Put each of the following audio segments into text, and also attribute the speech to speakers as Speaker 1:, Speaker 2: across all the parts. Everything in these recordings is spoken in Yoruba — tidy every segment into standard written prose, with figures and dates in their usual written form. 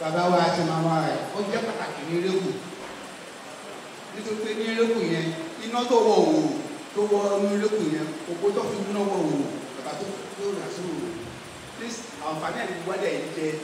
Speaker 1: bàbá wa àti màmá rẹ̀ ó jẹ́ pàtàkì ní erékù nítorí pé ní erékù yẹn iná tó wọ òwò tó wọ ọmọ erékù yẹn òpó tó fi iná wọ òwò bàbá tó rà sí òwò àǹfààní ẹ̀ ní wọ́dẹ̀ yìí jẹ́.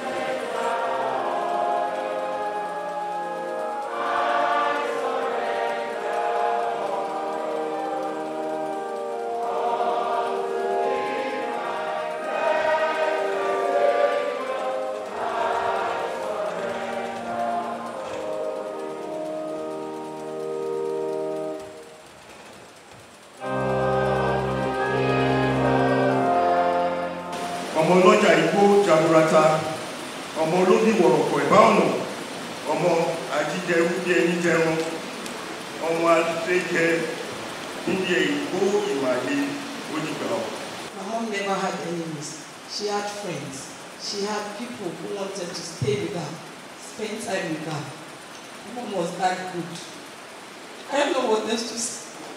Speaker 2: ọmọ ọlọ́jà igbó jaburata ọmọ olóbì wọ̀rọ̀kọ̀ ẹ̀bá ọ̀nà ọmọ àjíjẹrú bí ẹni jẹun ọmọ àtẹ́jẹ níbi ìgbó ìmàlè onígbà ọ̀.
Speaker 3: My mom never had enemies. She had friends. She had people who wanted to stay with her, spend time with her. My mom was that good. I don't know what else to say.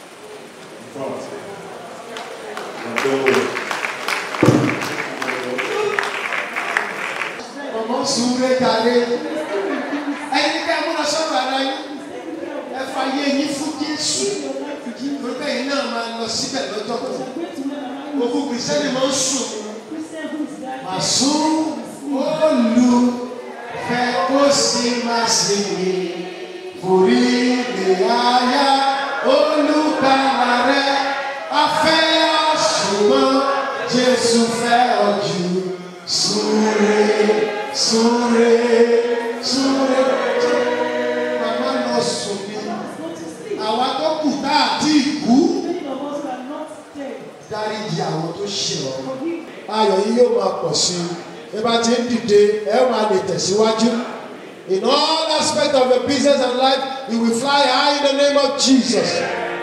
Speaker 1: Ọmọ sùúrù jáde ẹni ká múra sọ̀rọ̀ ara yín ẹ fà yé yín fún Jésù lórí ẹ̀yin náà máa lọ síbẹ̀ lọ́jọ́ kan òkú kìrìsìtẹ́nì máa ń sùn màá sún olùfẹ́ kó sì máa sì mí forí lè ayá olùkàlà rẹ̀ afẹ́ ṣùgbọ́n Jésù fẹ́ ọ jù súre. Súre, súre, màmá lọ sùn ní àwa tó kù tá àti ìkú dáríjì àwọn tó ṣe ọ́. Ayọ̀ yìí yóò máa pọ̀ sí i. Ẹ bá ti ń dìde, ẹ máa lè tẹ̀síwájú. In all aspects of your business and life, you will fly high in the name of Jesus.